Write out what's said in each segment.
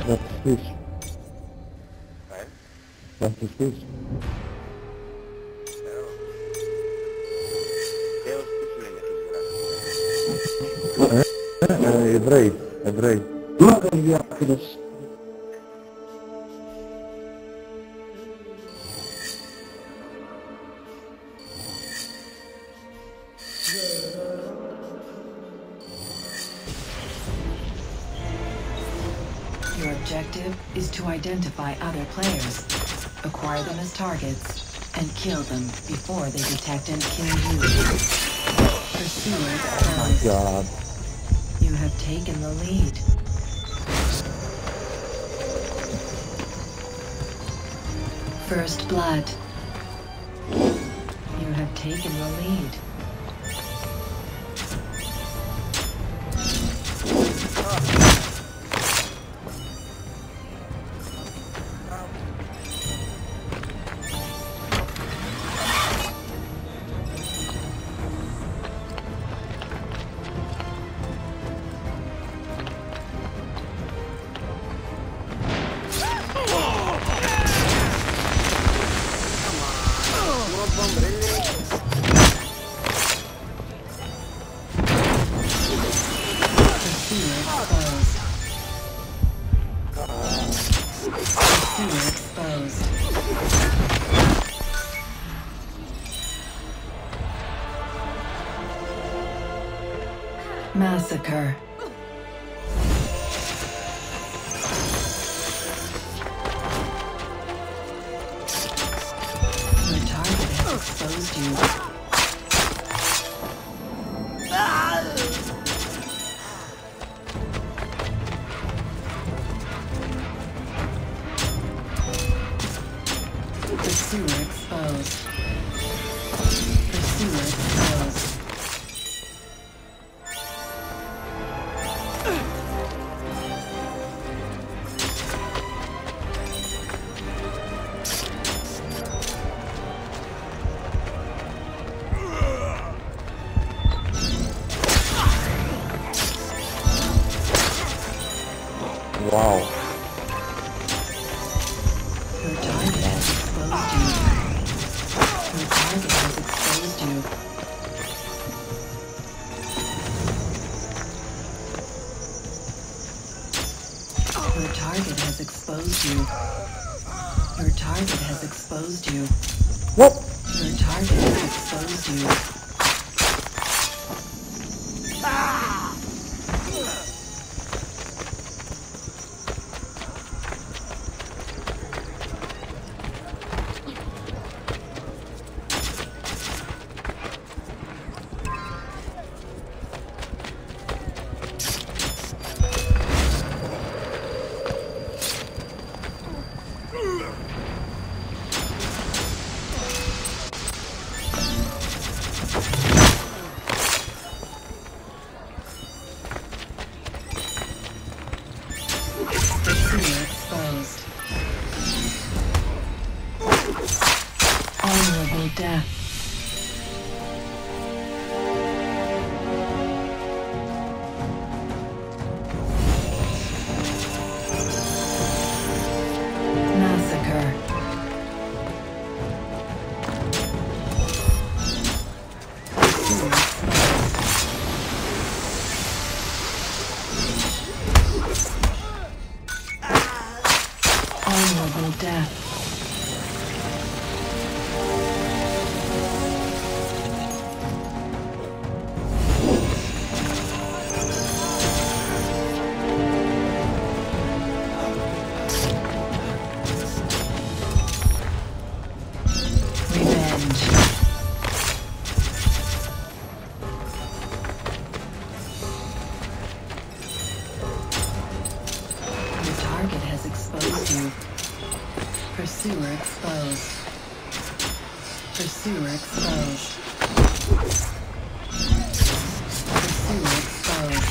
Wat is dit? Hè? Wat is dit? Heel spitselingen gebruikt. Hebrei. Ja, dus. Your objective is to identify other players, acquire them as targets, and kill them before they detect and kill you. Pursuers closed. God. You have taken the lead. First blood. You have taken the lead. Massacre. Your target has exposed you. Pursuer exposed. Pursuer exposed. Wow. Your target has exposed you. Your target has exposed you. Your target has exposed you. Your target has exposed you. What? Your target has exposed you. Pursuer exposed. Honorable death. Massacre. Pursuer exposed. Honorable death. Revenge. Your target has exposed you. Pursuer exposed. Pursuer exposed. Pursuer exposed.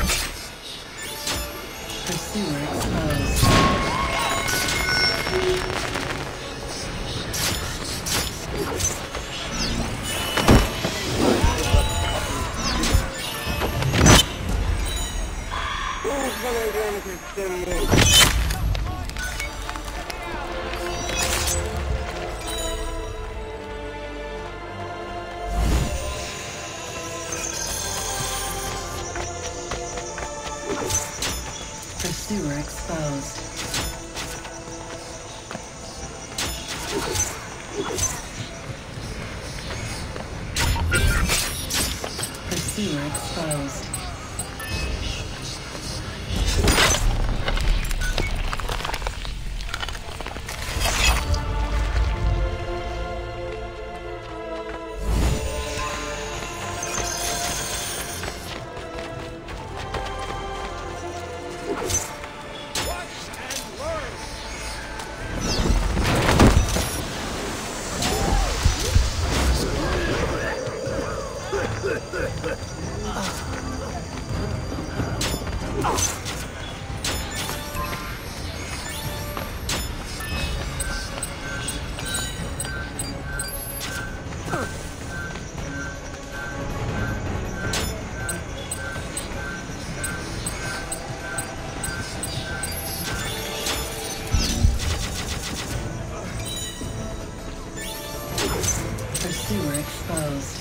Pursuer exposed. Vamos a ver qué Pursuer exposed. Pursuer exposed. Pursuer exposed.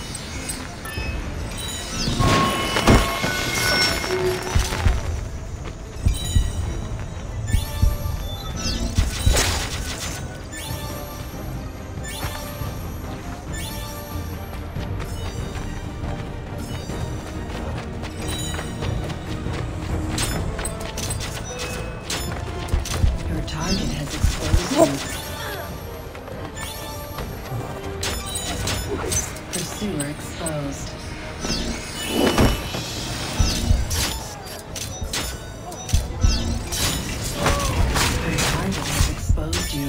Your target has exposed you. Pursuer exposed. Your target has exposed you.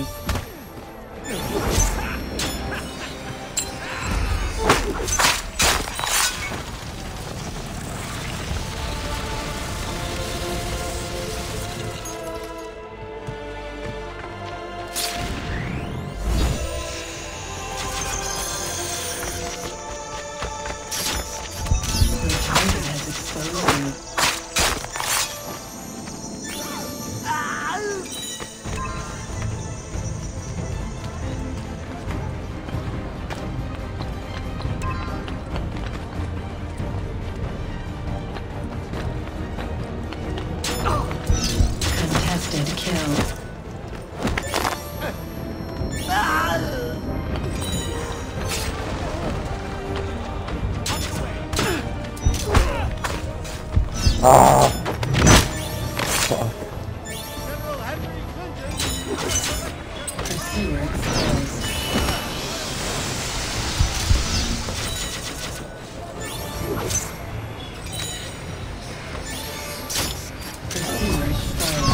啊！fuck. Pursuer exposed. Pursuer exposed.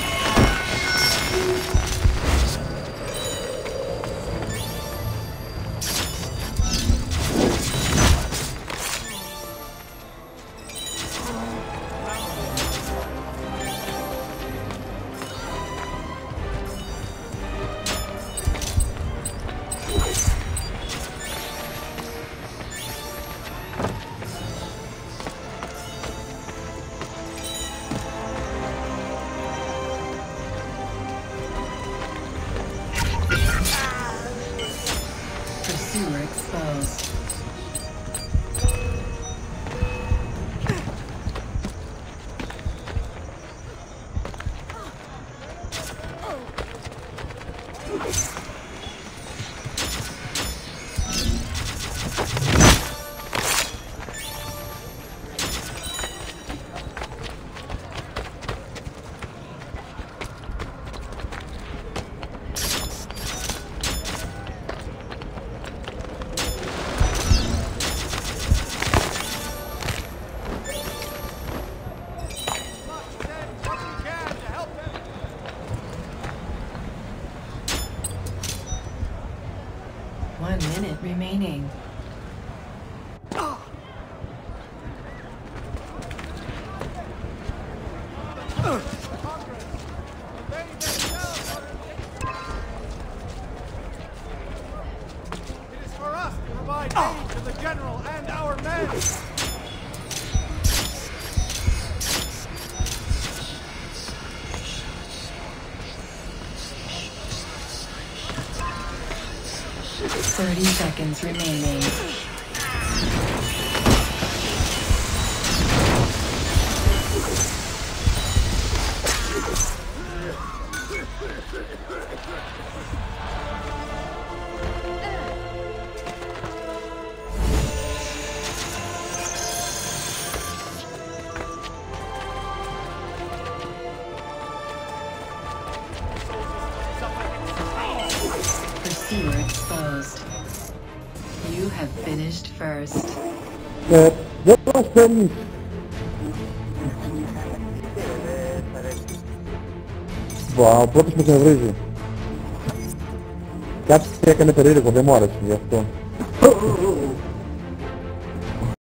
Pursuer exposed. One minute remaining. It is for us to provide aid to the general and our men. 30 seconds remaining. have finished first. Δεν μας παίρνεις. Ο πρώτος με ξεβρίζει. Κάτι έκανε περίεργο, δεν μου άρεσε γι' αυτό.